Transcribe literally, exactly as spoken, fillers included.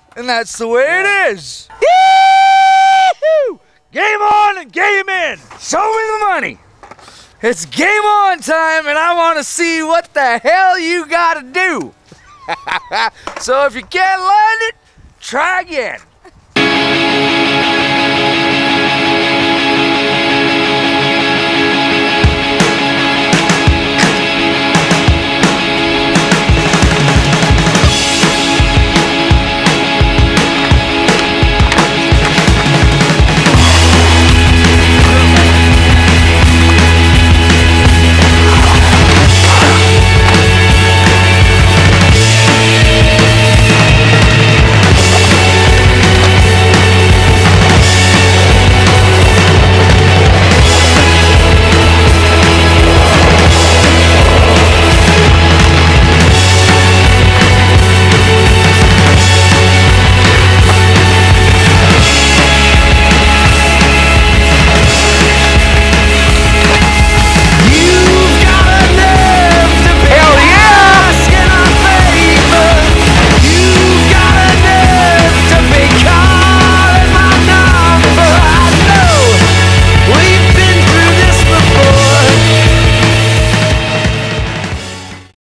and that's the way it is. Yee-hoo! Game on and game in. Show me the money. It's game on time, and I want to see what the hell you got to do. So if you can't land it, try again.